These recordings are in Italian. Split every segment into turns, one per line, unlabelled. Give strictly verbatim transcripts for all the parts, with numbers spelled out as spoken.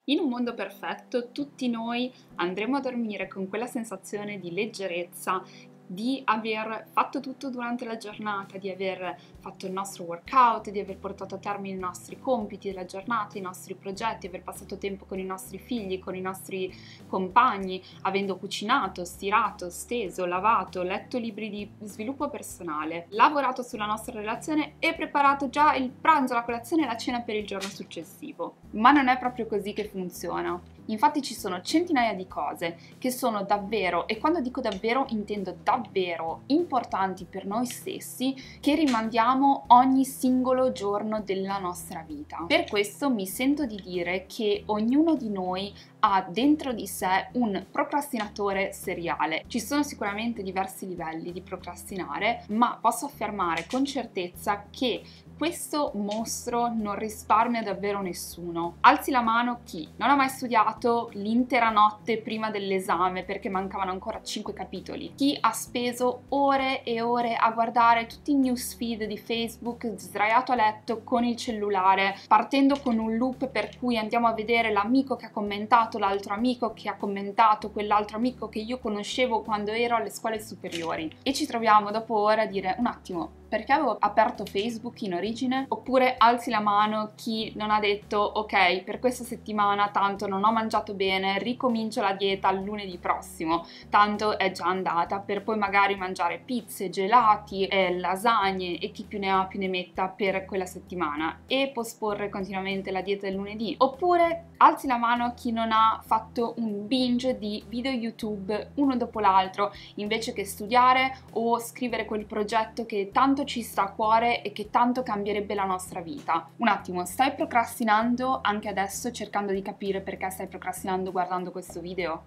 In un mondo perfetto, tutti noi andremo a dormire con quella sensazione di leggerezza, di aver fatto tutto durante la giornata, di aver fatto il nostro workout, di aver portato a termine i nostri compiti della giornata, i nostri progetti, aver passato tempo con i nostri figli, con i nostri compagni, avendo cucinato, stirato, steso, lavato, letto libri di sviluppo personale, lavorato sulla nostra relazione e preparato già il pranzo, la colazione e la cena per il giorno successivo. Ma non è proprio così che funziona. Infatti ci sono centinaia di cose che sono davvero, e quando dico davvero intendo davvero, importanti per noi stessi, che rimandiamo ogni singolo giorno della nostra vita. Per questo mi sento di dire che ognuno di noi ha dentro di sé un procrastinatore seriale. Ci sono sicuramente diversi livelli di procrastinare, ma posso affermare con certezza che questo mostro non risparmia davvero nessuno. Alzi la mano chi non ha mai studiato l'intera notte prima dell'esame perché mancavano ancora cinque capitoli. Chi ha speso ore e ore a guardare tutti i newsfeed di Facebook sdraiato a letto con il cellulare, partendo con un loop per cui andiamo a vedere l'amico che ha commentato, l'altro amico che ha commentato, quell'altro amico che io conoscevo quando ero alle scuole superiori. E ci troviamo dopo ore a dire: un attimo, perché avevo aperto Facebook in origine? Oppure alzi la mano chi non ha detto: ok, per questa settimana tanto non ho mangiato bene, ricomincio la dieta il lunedì prossimo, tanto è già andata, per poi magari mangiare pizze, gelati, eh, lasagne e chi più ne ha più ne metta per quella settimana e posporre continuamente la dieta del lunedì. Oppure alzi la mano chi non ha fatto un binge di video YouTube uno dopo l'altro invece che studiare o scrivere quel progetto che tanto ci sta a cuore e che tanto cambierebbe la nostra vita. Un attimo, stai procrastinando anche adesso, cercando di capire perché stai procrastinando guardando questo video?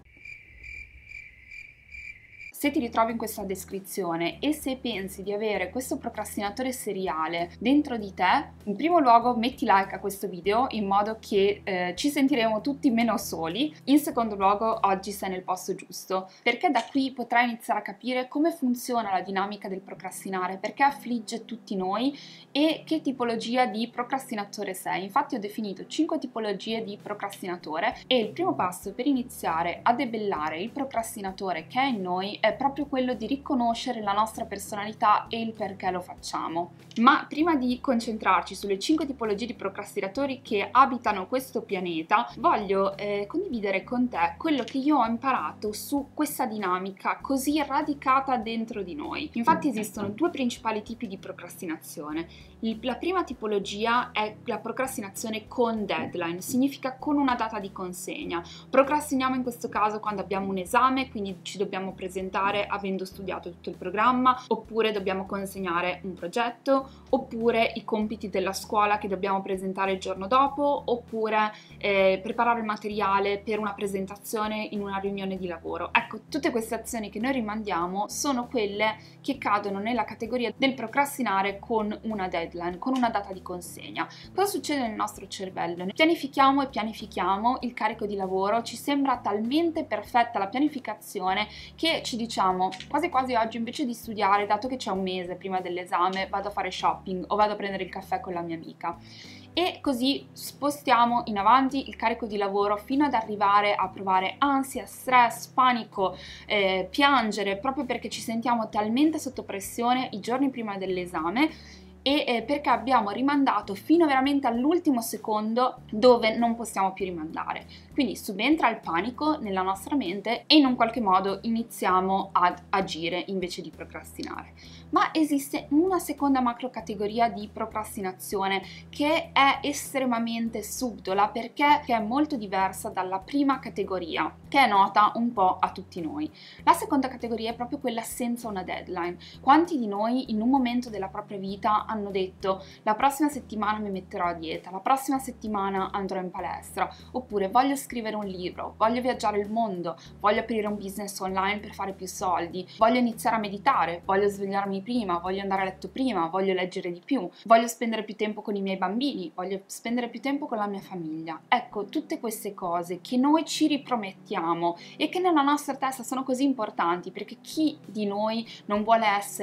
Se ti ritrovi in questa descrizione e se pensi di avere questo procrastinatore seriale dentro di te, in primo luogo metti like a questo video in modo che eh, ci sentiremo tutti meno soli. In secondo luogo, oggi sei nel posto giusto, perché da qui potrai iniziare a capire come funziona la dinamica del procrastinare, perché affligge tutti noi e che tipologia di procrastinatore sei. Infatti ho definito cinque tipologie di procrastinatore e il primo passo per iniziare a debellare il procrastinatore che è in noi è proprio quello di riconoscere la nostra personalità e il perché lo facciamo. Ma prima di concentrarci sulle cinque tipologie di procrastinatori che abitano questo pianeta, voglio eh, condividere con te quello che io ho imparato su questa dinamica così radicata dentro di noi. Infatti esistono due principali tipi di procrastinazione. Il, la prima tipologia è la procrastinazione con deadline, significa con una data di consegna. Procrastiniamo in questo caso quando abbiamo un esame, quindi ci dobbiamo presentare avendo studiato tutto il programma, oppure dobbiamo consegnare un progetto, oppure i compiti della scuola che dobbiamo presentare il giorno dopo, oppure eh, preparare il materiale per una presentazione in una riunione di lavoro. Ecco, tutte queste azioni che noi rimandiamo sono quelle che cadono nella categoria del procrastinare con una deadline, con una data di consegna. Cosa succede nel nostro cervello? Noi pianifichiamo e pianifichiamo il carico di lavoro, ci sembra talmente perfetta la pianificazione che ci diciamo quasi quasi oggi invece di studiare, dato che c'è un mese prima dell'esame, vado a fare shopping o vado a prendere il caffè con la mia amica. E così spostiamo in avanti il carico di lavoro fino ad arrivare a provare ansia, stress, panico, eh, piangere, proprio perché ci sentiamo talmente sotto pressione i giorni prima dell'esame e eh, perché abbiamo rimandato fino veramente all'ultimo secondo dove non possiamo più rimandare. Quindi subentra il panico nella nostra mente e in un qualche modo iniziamo ad agire invece di procrastinare. Ma esiste una seconda macro categoria di procrastinazione che è estremamente subdola perché è molto diversa dalla prima categoria, che è nota un po' a tutti noi. La seconda categoria è proprio quella senza una deadline. Quanti di noi in un momento della propria vita hanno detto: la prossima settimana mi metterò a dieta, la prossima settimana andrò in palestra, oppure voglio scrivere un libro, voglio viaggiare il mondo, voglio aprire un business online per fare più soldi, voglio iniziare a meditare, voglio svegliarmi prima, voglio andare a letto prima, voglio leggere di più, voglio spendere più tempo con i miei bambini, voglio spendere più tempo con la mia famiglia. Ecco, tutte queste cose che noi ci ripromettiamo e che nella nostra testa sono così importanti, perché chi di noi non vuole essere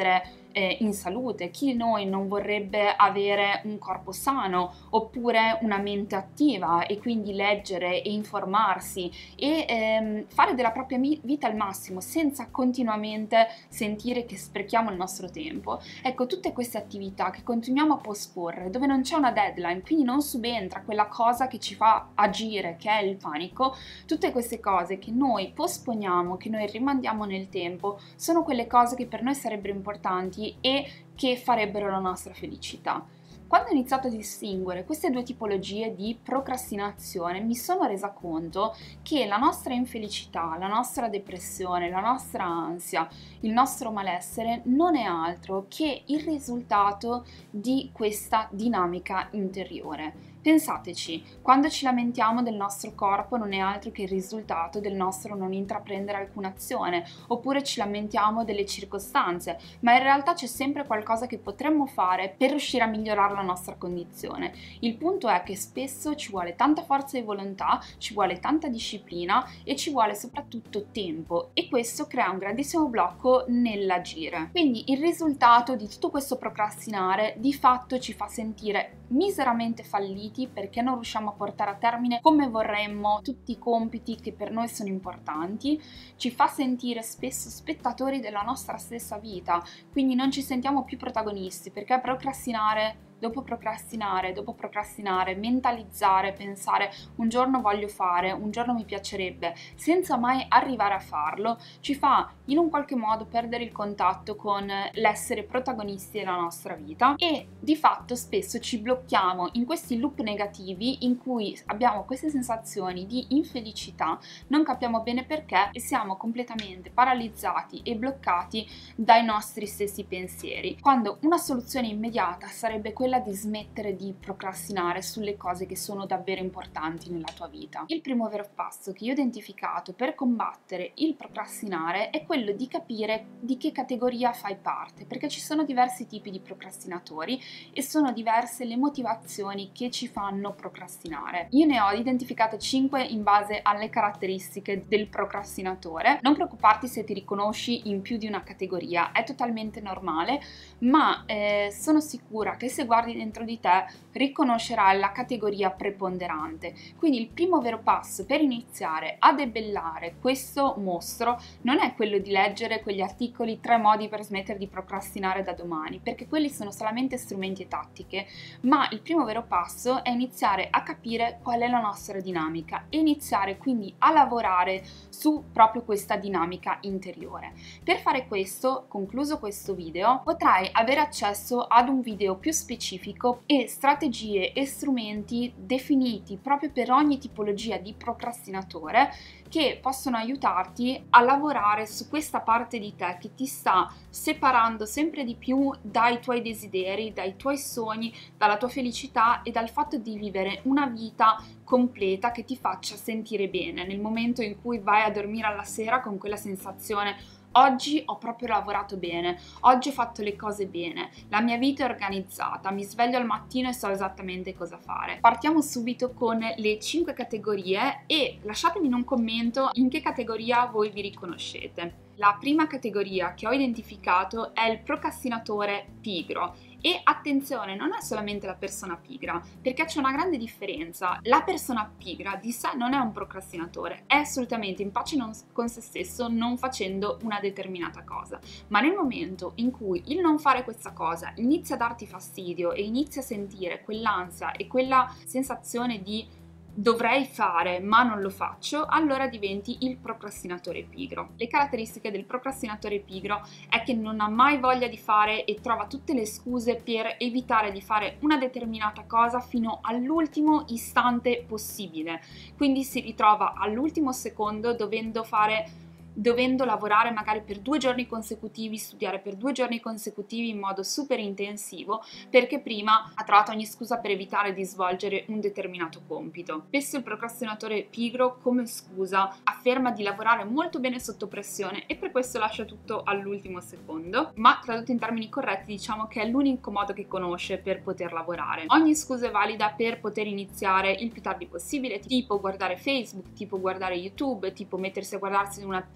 eh, in salute, chi di noi non vorrebbe avere un corpo sano oppure una mente attiva e quindi leggere e informarsi e ehm, fare della propria vita al massimo senza continuamente sentire che sprechiamo il nostro tempo. Ecco, tutte queste attività che continuiamo a posporre, dove non c'è una deadline, quindi non subentra quella cosa che ci fa agire, che è il panico, tutte queste cose che noi posponiamo, che noi rimandiamo nel tempo, sono quelle cose che per noi sarebbero importanti e che farebbero la nostra felicità. Quando ho iniziato a distinguere queste due tipologie di procrastinazione, mi sono resa conto che la nostra infelicità, la nostra depressione, la nostra ansia, il nostro malessere non è altro che il risultato di questa dinamica interiore. Pensateci, quando ci lamentiamo del nostro corpo non è altro che il risultato del nostro non intraprendere alcuna azione, oppure ci lamentiamo delle circostanze, ma in realtà c'è sempre qualcosa che potremmo fare per riuscire a migliorare la nostra condizione. Il punto è che spesso ci vuole tanta forza di volontà, ci vuole tanta disciplina e ci vuole soprattutto tempo, e questo crea un grandissimo blocco nell'agire. Quindi il risultato di tutto questo procrastinare di fatto ci fa sentire miseramente falliti perché non riusciamo a portare a termine come vorremmo tutti i compiti che per noi sono importanti, ci fa sentire spesso spettatori della nostra stessa vita, quindi non ci sentiamo più protagonisti perché procrastinare dopo procrastinare, dopo procrastinare, mentalizzare, pensare un giorno voglio fare, un giorno mi piacerebbe, senza mai arrivare a farlo, ci fa in un qualche modo perdere il contatto con l'essere protagonisti della nostra vita e di fatto spesso ci blocchiamo in questi loop negativi in cui abbiamo queste sensazioni di infelicità, non capiamo bene perché e siamo completamente paralizzati e bloccati dai nostri stessi pensieri, quando una soluzione immediata sarebbe quella di smettere di procrastinare sulle cose che sono davvero importanti nella tua vita. Il primo vero passo che io ho identificato per combattere il procrastinare è quello di capire di che categoria fai parte, perché ci sono diversi tipi di procrastinatori e sono diverse le motivazioni che ci fanno procrastinare. Io ne ho identificate cinque in base alle caratteristiche del procrastinatore. Non preoccuparti se ti riconosci in più di una categoria, è totalmente normale, ma eh, sono sicura che se guardi dentro di te riconoscerai la categoria preponderante. Quindi il primo vero passo per iniziare a debellare questo mostro non è quello di leggere quegli articoli tre modi per smettere di procrastinare da domani, perché quelli sono solamente strumenti e tattiche, ma il primo vero passo è iniziare a capire qual è la nostra dinamica e iniziare quindi a lavorare su proprio questa dinamica interiore. Per fare questo, concluso questo video, potrai avere accesso ad un video più specifico e strategie e strumenti definiti proprio per ogni tipologia di procrastinatore che possono aiutarti a lavorare su questa parte di te che ti sta separando sempre di più dai tuoi desideri, dai tuoi sogni, dalla tua felicità e dal fatto di vivere una vita completa che ti faccia sentire bene nel momento in cui vai a dormire alla sera con quella sensazione: oggi ho proprio lavorato bene, oggi ho fatto le cose bene, la mia vita è organizzata, mi sveglio al mattino e so esattamente cosa fare. Partiamo subito con le cinque categorie e lasciatemi in un commento in che categoria voi vi riconoscete. La prima categoria che ho identificato è il procrastinatore pigro. E attenzione, non è solamente la persona pigra, perché c'è una grande differenza. La persona pigra di sé non è un procrastinatore, è assolutamente in pace non, con se stesso non facendo una determinata cosa, ma nel momento in cui il non fare questa cosa inizia a darti fastidio e inizia a sentire quell'ansia e quella sensazione di dovrei fare ma non lo faccio, allora diventi il procrastinatore pigro. Le caratteristiche del procrastinatore pigro è che non ha mai voglia di fare e trova tutte le scuse per evitare di fare una determinata cosa fino all'ultimo istante possibile, quindi si ritrova all'ultimo secondo dovendo fare dovendo lavorare magari per due giorni consecutivi, studiare per due giorni consecutivi in modo super intensivo, perché prima ha trovato ogni scusa per evitare di svolgere un determinato compito. Spesso il procrastinatore pigro, come scusa, afferma di lavorare molto bene sotto pressione e per questo lascia tutto all'ultimo secondo, ma tradotto in termini corretti diciamo che è l'unico modo che conosce per poter lavorare. Ogni scusa è valida per poter iniziare il più tardi possibile, tipo guardare Facebook, tipo guardare YouTube, tipo mettersi a guardarsi una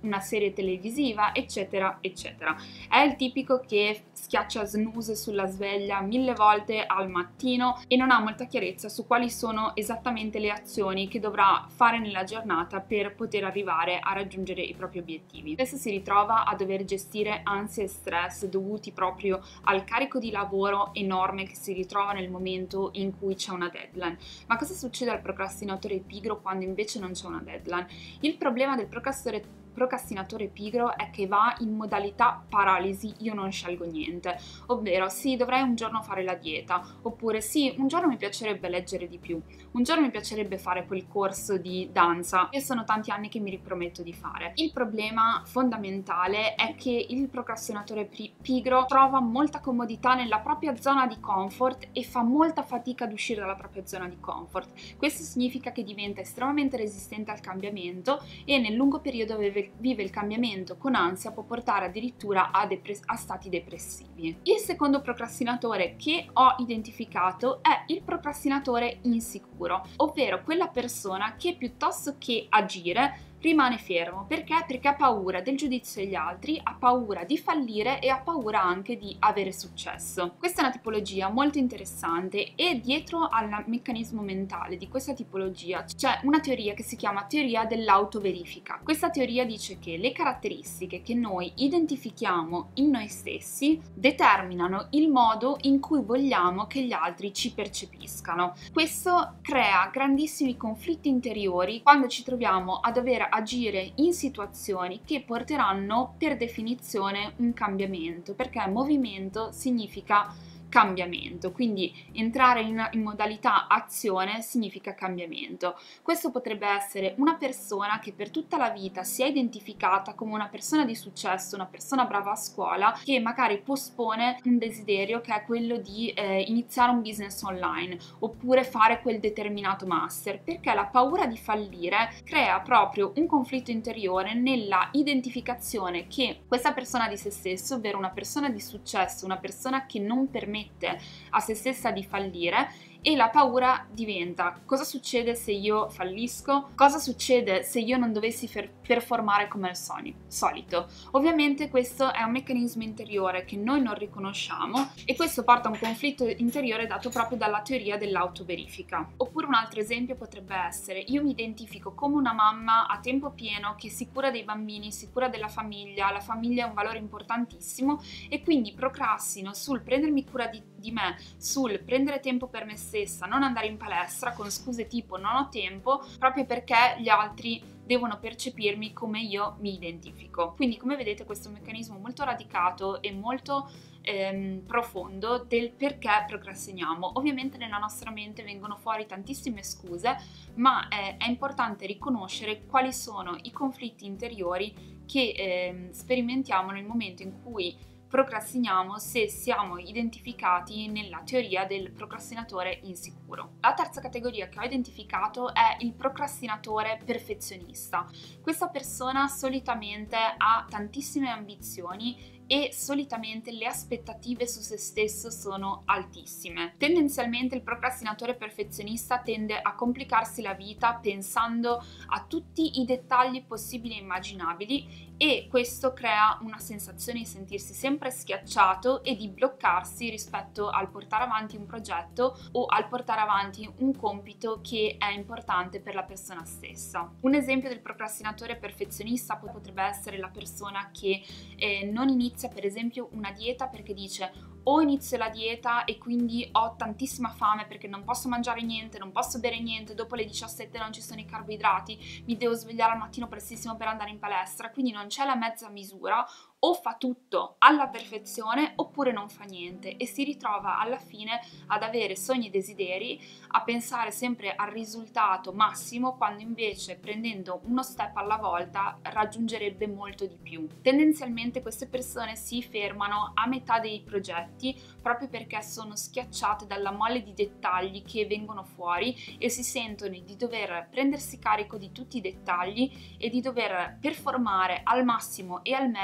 una serie televisiva, eccetera eccetera. È il tipico che schiaccia snooze sulla sveglia mille volte al mattino e non ha molta chiarezza su quali sono esattamente le azioni che dovrà fare nella giornata per poter arrivare a raggiungere i propri obiettivi. Spesso si ritrova a dover gestire ansia e stress dovuti proprio al carico di lavoro enorme che si ritrova nel momento in cui c'è una deadline. Ma cosa succede al procrastinatore pigro quando invece non c'è una deadline? Il problema del procrastinatore procrastinatore pigro è che va in modalità paralisi, io non scelgo niente, ovvero sì, dovrei un giorno fare la dieta, oppure sì, un giorno mi piacerebbe leggere di più, un giorno mi piacerebbe fare quel corso di danza e sono tanti anni che mi riprometto di fare. Il problema fondamentale è che il procrastinatore pigro trova molta comodità nella propria zona di comfort e fa molta fatica ad uscire dalla propria zona di comfort. Questo significa che diventa estremamente resistente al cambiamento e nel lungo periodo vive vive il cambiamento con ansia, può portare addirittura a, a stati depressivi. Il secondo procrastinatore che ho identificato è il procrastinatore insicuro, ovvero quella persona che piuttosto che agire rimane fermo. Perché? Perché ha paura del giudizio degli altri, ha paura di fallire e ha paura anche di avere successo. Questa è una tipologia molto interessante e dietro al meccanismo mentale di questa tipologia c'è una teoria che si chiama teoria dell'autoverifica. Questa teoria dice che le caratteristiche che noi identifichiamo in noi stessi determinano il modo in cui vogliamo che gli altri ci percepiscano. Questo crea grandissimi conflitti interiori quando ci troviamo a dover agire in situazioni che porteranno per definizione un cambiamento, perché movimento significa cambiamento, quindi entrare in, in modalità azione significa cambiamento. Questo potrebbe essere una persona che per tutta la vita si è identificata come una persona di successo, una persona brava a scuola, che magari pospone un desiderio che è quello di eh, iniziare un business online oppure fare quel determinato master, perché la paura di fallire crea proprio un conflitto interiore nella identificazione che questa persona di se stesso, ovvero una persona di successo, una persona che non permette a se stessa di fallire, e la paura diventa: cosa succede se io fallisco? Cosa succede se io non dovessi performare come al solito? Ovviamente questo è un meccanismo interiore che noi non riconosciamo e questo porta a un conflitto interiore dato proprio dalla teoria dell'autoverifica. Oppure un altro esempio potrebbe essere: io mi identifico come una mamma a tempo pieno che si cura dei bambini, si cura della famiglia, la famiglia è un valore importantissimo e quindi procrastino sul prendermi cura di, di me, sul prendere tempo per me stessa, non andare in palestra con scuse tipo non ho tempo, proprio perché gli altri devono percepirmi come io mi identifico. Quindi, come vedete, questo è un meccanismo molto radicato e molto ehm, profondo del perché procrastiniamo. Ovviamente nella nostra mente vengono fuori tantissime scuse, ma è, è importante riconoscere quali sono i conflitti interiori che ehm, sperimentiamo nel momento in cui procrastiniamo, se siamo identificati nella teoria del procrastinatore insicuro. La terza categoria che ho identificato è il procrastinatore perfezionista. Questa persona solitamente ha tantissime ambizioni e solitamente le aspettative su se stesso sono altissime. Tendenzialmente il procrastinatore perfezionista tende a complicarsi la vita pensando a tutti i dettagli possibili e immaginabili e questo crea una sensazione di sentirsi sempre schiacciato e di bloccarsi rispetto al portare avanti un progetto o al portare avanti un compito che è importante per la persona stessa. Un esempio del procrastinatore perfezionista potrebbe essere la persona che eh, non inizia per esempio una dieta perché dice: o inizio la dieta e quindi ho tantissima fame perché non posso mangiare niente, non posso bere niente, dopo le diciassette non ci sono i carboidrati, mi devo svegliare al mattino prestissimo per andare in palestra, quindi non c'è la mezza misura, o fa tutto alla perfezione oppure non fa niente e si ritrova alla fine ad avere sogni e desideri, a pensare sempre al risultato massimo quando invece prendendo uno step alla volta raggiungerebbe molto di più. Tendenzialmente queste persone si fermano a metà dei progetti proprio perché sono schiacciate dalla mole di dettagli che vengono fuori e si sentono di dover prendersi carico di tutti i dettagli e di dover performare al massimo e al meglio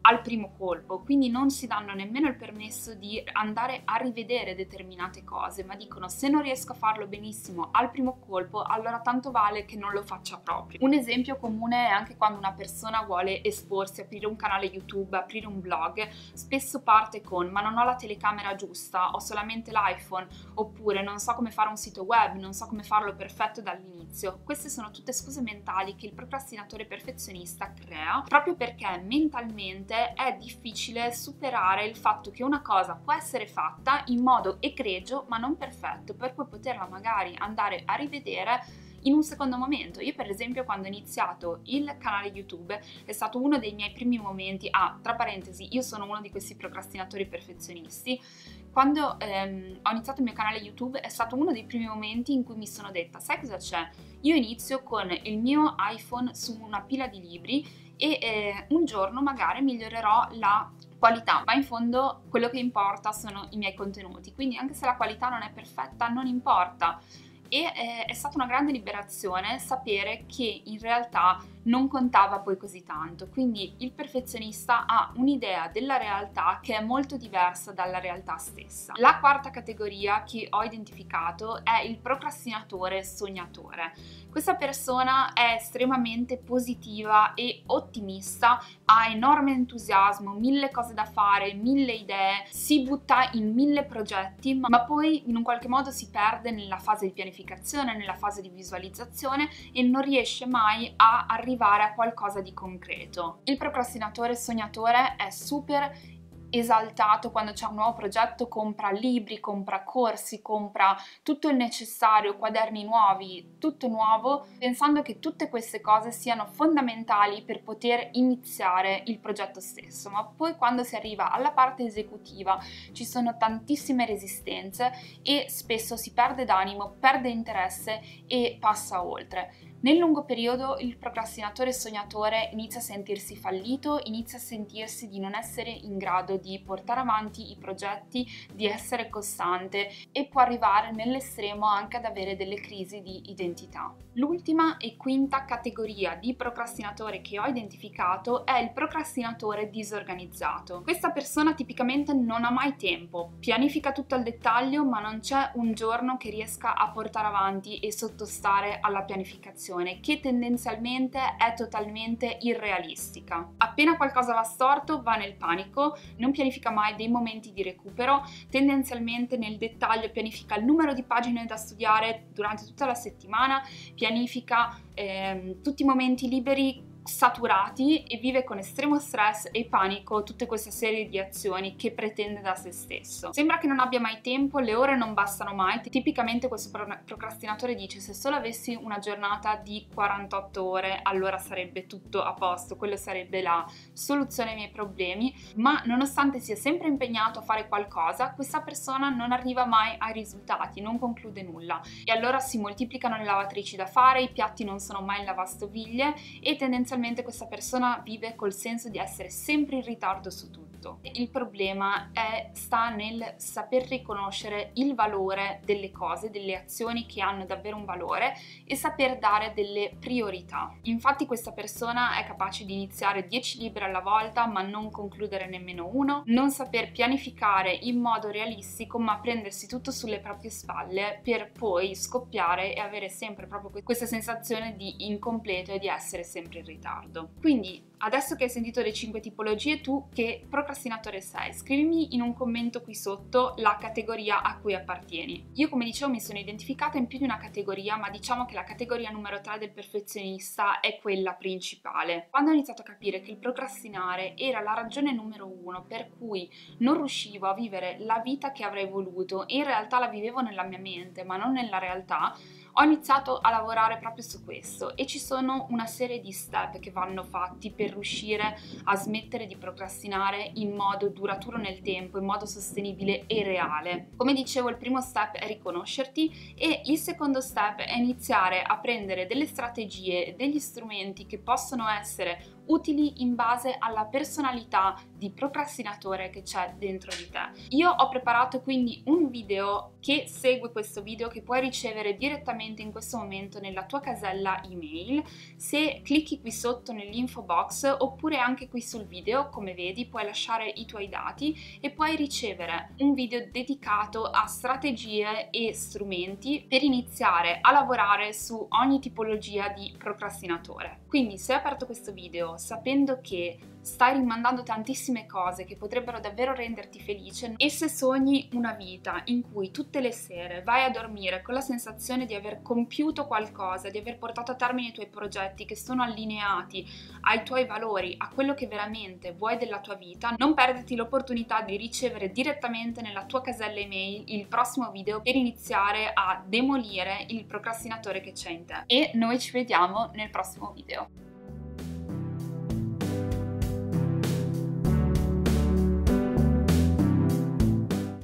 al primo colpo, quindi non si danno nemmeno il permesso di andare a rivedere determinate cose, ma dicono: se non riesco a farlo benissimo al primo colpo, allora tanto vale che non lo faccia proprio. Un esempio comune è anche quando una persona vuole esporsi, aprire un canale YouTube, aprire un blog, spesso parte con: ma non ho la telecamera giusta, ho solamente l'iPhone, oppure non so come fare un sito web, non so come farlo perfetto dall'inizio. Queste sono tutte scuse mentali che il procrastinatore perfezionista crea, proprio perché mentalmente è difficile superare il fatto che una cosa può essere fatta in modo egregio ma non perfetto, per poi poterla magari andare a rivedere in un secondo momento. Io per esempio, quando ho iniziato il canale YouTube, è stato uno dei miei primi momenti. Ah, tra parentesi, io sono uno di questi procrastinatori perfezionisti. Quando ehm, ho iniziato il mio canale YouTube è stato uno dei primi momenti in cui mi sono detta: sai cosa c'è? Io inizio con il mio iPhone su una pila di libri e eh, un giorno magari migliorerò la qualità, ma in fondo quello che importa sono i miei contenuti, quindi anche se la qualità non è perfetta non importa. E eh, è stata una grande liberazione sapere che in realtà non contava poi così tanto. Quindi il perfezionista ha un'idea della realtà che è molto diversa dalla realtà stessa. La quarta categoria che ho identificato è il procrastinatore sognatore. Questa persona è estremamente positiva e ottimista, ha enorme entusiasmo, mille cose da fare, mille idee, si butta in mille progetti, ma poi in un qualche modo si perde nella fase di pianificazione, nella fase di visualizzazione e non riesce mai a arrivare a qualcosa di concreto. Il procrastinatore sognatore è super esaltato quando c'è un nuovo progetto, compra libri, compra corsi, compra tutto il necessario, quaderni nuovi, tutto nuovo, pensando che tutte queste cose siano fondamentali per poter iniziare il progetto stesso. Ma poi quando si arriva alla parte esecutiva ci sono tantissime resistenze e spesso si perde d'animo, perde interesse e passa oltre. Nel lungo periodo il procrastinatore sognatore inizia a sentirsi fallito, inizia a sentirsi di non essere in grado di portare avanti i progetti, di essere costante e può arrivare nell'estremo anche ad avere delle crisi di identità. L'ultima e quinta categoria di procrastinatore che ho identificato è il procrastinatore disorganizzato. Questa persona tipicamente non ha mai tempo, pianifica tutto al dettaglio, ma non c'è un giorno che riesca a portare avanti e sottostare alla pianificazione, che tendenzialmente è totalmente irrealistica. Appena qualcosa va storto va nel panico, non pianifica mai dei momenti di recupero, tendenzialmente nel dettaglio pianifica il numero di pagine da studiare durante tutta la settimana, pianifica ehm, tutti i momenti liberi saturati e vive con estremo stress e panico tutta questa serie di azioni che pretende da se stesso. Sembra che non abbia mai tempo, le ore non bastano mai. Tipicamente questo procrastinatore dice: se solo avessi una giornata di quarantotto ore allora sarebbe tutto a posto, quello sarebbe la soluzione ai miei problemi. Ma nonostante sia sempre impegnato a fare qualcosa, questa persona non arriva mai ai risultati, non conclude nulla e allora si moltiplicano le lavatrici da fare, i piatti non sono mai in lavastoviglie e tendenzialmente questa persona vive col senso di essere sempre in ritardo su tutto. Il problema è, sta nel saper riconoscere il valore delle cose, delle azioni che hanno davvero un valore e saper dare delle priorità. Infatti questa persona è capace di iniziare dieci libri alla volta ma non concludere nemmeno uno, non saper pianificare in modo realistico ma prendersi tutto sulle proprie spalle per poi scoppiare e avere sempre proprio questa sensazione di incompleto e di essere sempre in ritardo. Quindi adesso che hai sentito le cinque tipologie, tu che procrastinatore sei? Scrivimi in un commento qui sotto la categoria a cui appartieni. Io, come dicevo, mi sono identificata in più di una categoria, ma diciamo che la categoria numero tre del perfezionista è quella principale. Quando ho iniziato a capire che il procrastinare era la ragione numero uno per cui non riuscivo a vivere la vita che avrei voluto e in realtà la vivevo nella mia mente ma non nella realtà, ho iniziato a lavorare proprio su questo e ci sono una serie di step che vanno fatti per riuscire a smettere di procrastinare in modo duraturo nel tempo, in modo sostenibile e reale. Come dicevo, il primo step è riconoscerti e il secondo step è iniziare a prendere delle strategie, degli strumenti che possono essere utili in base alla personalità di procrastinatore che c'è dentro di te. Io ho preparato quindi un video che segue questo video che puoi ricevere direttamente in questo momento nella tua casella email se clicchi qui sotto nell'info box, oppure anche qui sul video, come vedi puoi lasciare i tuoi dati e puoi ricevere un video dedicato a strategie e strumenti per iniziare a lavorare su ogni tipologia di procrastinatore. Quindi se hai aperto questo video sapendo che stai rimandando tantissime cose che potrebbero davvero renderti felice, e se sogni una vita in cui tutte le sere vai a dormire con la sensazione di aver compiuto qualcosa, di aver portato a termine i tuoi progetti che sono allineati ai tuoi valori, a quello che veramente vuoi della tua vita, non perderti l'opportunità di ricevere direttamente nella tua casella email il prossimo video per iniziare a demolire il procrastinatore che c'è in te. E noi ci vediamo nel prossimo video.